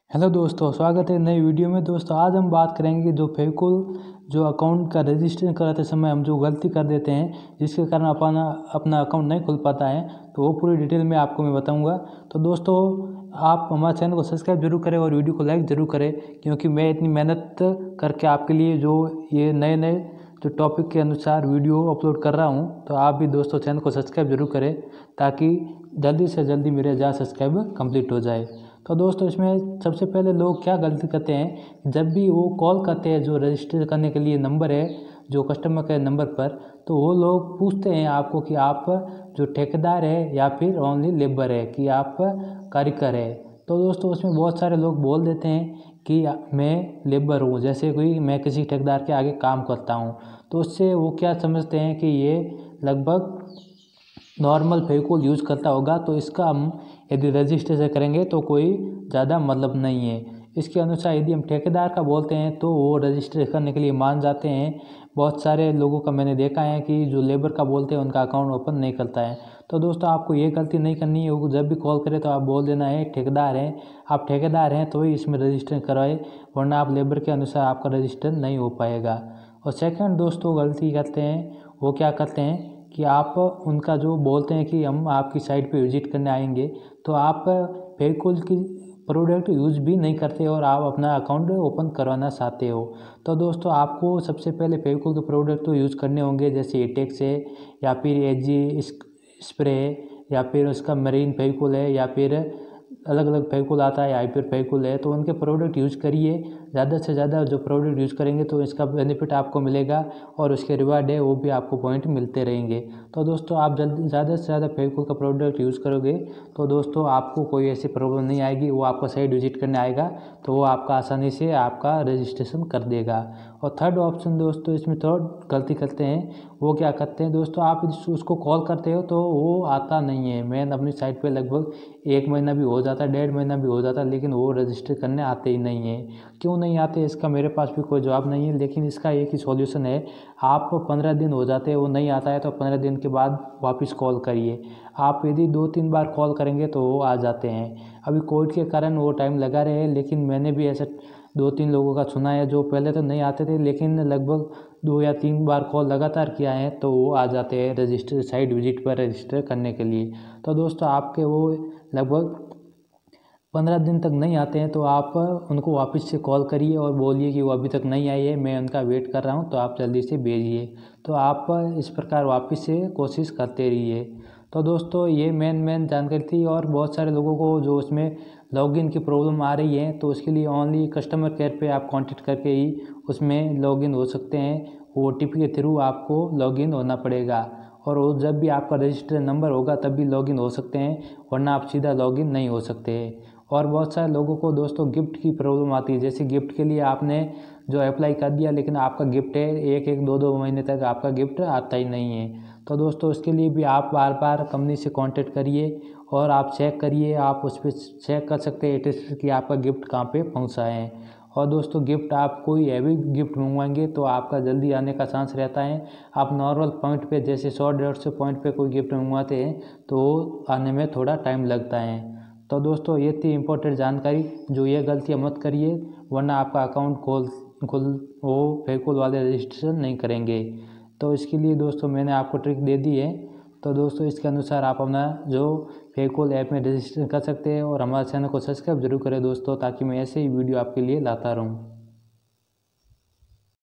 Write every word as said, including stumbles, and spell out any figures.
Hello दोस्तों, स्वागत है नई वीडियो में। दोस्तों आज हम बात करेंगे कि जो फेविकोल जो अकाउंट का रजिस्ट्रेशन कराते समय हम जो गलती कर देते हैं जिसके कारण अपना अपना अकाउंट नहीं खुल पाता है, तो वो पूरी डिटेल में आपको मैं बताऊंगा। तो दोस्तों आप हमारे चैनल को सब्सक्राइब जरूर करें और वीडियो को लाइक ज़रूर करें, क्योंकि मैं इतनी मेहनत करके आपके लिए जो ये नए नए जो टॉपिक के अनुसार वीडियो अपलोड कर रहा हूँ, तो आप भी दोस्तों चैनल को सब्सक्राइब जरूर करें ताकि जल्दी से जल्दी मेरे हज़ार सब्सक्राइब कंप्लीट हो जाए। तो दोस्तों इसमें सबसे पहले लोग क्या गलती करते हैं, जब भी वो कॉल करते हैं जो रजिस्टर करने के लिए नंबर है जो कस्टमर के नंबर पर, तो वो लोग पूछते हैं आपको कि आप जो ठेकेदार है या फिर ओनली लेबर है कि आप कारीगर है। तो दोस्तों उसमें बहुत सारे लोग बोल देते हैं कि मैं लेबर हूँ, जैसे कोई मैं किसी ठेकेदार के आगे काम करता हूँ। तो उससे वो क्या समझते हैं कि ये लगभग नॉर्मल फेविकोल यूज़ करता होगा, तो इसका हम यदि रजिस्ट्रेशन करेंगे तो कोई ज़्यादा मतलब नहीं है। इसके अनुसार यदि हम ठेकेदार का बोलते हैं तो वो रजिस्ट्रेशन करने के लिए मान जाते हैं। बहुत सारे लोगों का मैंने देखा है कि जो लेबर का बोलते हैं उनका अकाउंट ओपन नहीं करता है। तो दोस्तों आपको ये गलती नहीं करनी है। जब भी कॉल करें तो आप बोल देना है ठेकेदार हैं, आप ठेकेदार हैं तो ही इसमें रजिस्ट्रेशन करवाए, वरना आप लेबर के अनुसार आपका रजिस्टर नहीं हो पाएगा। और सेकंड दोस्तों गलती करते हैं, वो क्या करते हैं कि आप उनका जो बोलते हैं कि हम आपकी साइट पे विज़िट करने आएंगे, तो आप फेविकोल की प्रोडक्ट यूज़ भी नहीं करते और आप अपना अकाउंट ओपन करवाना चाहते हो। तो दोस्तों आपको सबसे पहले फेविकोल के प्रोडक्ट तो यूज़ करने होंगे, जैसे एटेक्स है या फिर एजी स्प्रे है या फिर उसका मरीन फेविकोल है या फिर अलग अलग फेविकोल आता है, हाइपर फेविकोल है। तो उनके प्रोडक्ट यूज़ करिए, ज़्यादा से ज़्यादा जो प्रोडक्ट यूज़ करेंगे तो इसका बेनिफिट आपको मिलेगा और उसके रिवार्ड है वो भी आपको पॉइंट मिलते रहेंगे। तो दोस्तों आप जल्दी ज़्यादा से ज़्यादा फेविकोल का प्रोडक्ट यूज़ करोगे तो दोस्तों आपको कोई ऐसी प्रॉब्लम नहीं आएगी। वो आपका साइट विजिट करने आएगा तो वो आपका आसानी से आपका रजिस्ट्रेशन कर देगा। और थर्ड ऑप्शन दोस्तों इसमें थर्ड गलती करते हैं, वो क्या करते हैं दोस्तों, आप उसको कॉल करते हो तो वो आता नहीं है। मैं अपनी साइट पे लगभग एक महीना भी हो जाता है, डेढ़ महीना भी हो जाता है, लेकिन वो रजिस्टर करने आते ही नहीं है। क्यों नहीं आते इसका मेरे पास भी कोई जवाब नहीं है, लेकिन इसका एक ही सॉल्यूशन है। आप पंद्रह दिन हो जाते हैं वो नहीं आता है तो पंद्रह दिन के बाद वापस कॉल करिए। आप यदि दो तीन बार कॉल करेंगे तो वो आ जाते हैं। अभी कोविड के कारण वो टाइम लगा रहे हैं, लेकिन मैंने भी ऐसा दो तीन लोगों का सुना है जो पहले तो नहीं आते थे, लेकिन लगभग दो या तीन बार कॉल लगातार किया है तो वो आ जाते हैं रजिस्टर साइट विजिट पर रजिस्टर करने के लिए। तो दोस्तों आपके वो लगभग पंद्रह दिन तक नहीं आते हैं तो आप उनको वापस से कॉल करिए और बोलिए कि वो अभी तक नहीं आई है, मैं उनका वेट कर रहा हूँ, तो आप जल्दी से भेजिए। तो आप इस प्रकार वापस से कोशिश करते रहिए। तो दोस्तों ये मेन मेन जानकारी थी, और बहुत सारे लोगों को जो उसमें लॉगिन की प्रॉब्लम आ रही है तो उसके लिए ओनली कस्टमर केयर पे आप कांटेक्ट करके ही उसमें लॉगिन हो सकते हैं। ओ टी पी के थ्रू आपको लॉगिन होना पड़ेगा, और वो जब भी आपका रजिस्टर नंबर होगा तब भी लॉगिन हो सकते हैं, वरना आप सीधा लॉगिन नहीं हो सकते। और बहुत सारे लोगों को दोस्तों गिफ्ट की प्रॉब्लम आती है, जैसे गिफ्ट के लिए आपने जो अप्लाई कर दिया लेकिन आपका गिफ्ट है एक एक दो दो महीने तक आपका गिफ्ट आता ही नहीं है। तो दोस्तों उसके लिए भी आप बार बार कंपनी से कांटेक्ट करिए और आप चेक करिए, आप उस पर चेक कर सकते हैं एटलीस्ट कि आपका गिफ्ट कहाँ पे पहुँचा है। और दोस्तों गिफ्ट आप कोई हैवी गिफ्ट मंगवाएंगे तो आपका जल्दी आने का चांस रहता है। आप नॉर्मल पॉइंट पे जैसे सौ डेढ़ सौ पॉइंट पे कोई गिफ्ट मंगवाते हैं तो आने में थोड़ा टाइम लगता है। तो दोस्तों ये थी इम्पोर्टेंट जानकारी, जो ये गलतियाँ मत करिए, वरना आपका अकाउंट खोल खोल वो फेविकोल वाले रजिस्ट्रेशन नहीं करेंगे। तो इसके लिए दोस्तों मैंने आपको ट्रिक दे दी है। तो दोस्तों इसके अनुसार आप अपना जो फेविकोल ऐप में रजिस्ट्रेशन कर सकते हैं, और हमारे चैनल को सब्सक्राइब जरूर करें दोस्तों, ताकि मैं ऐसे ही वीडियो आपके लिए लाता रहूँ।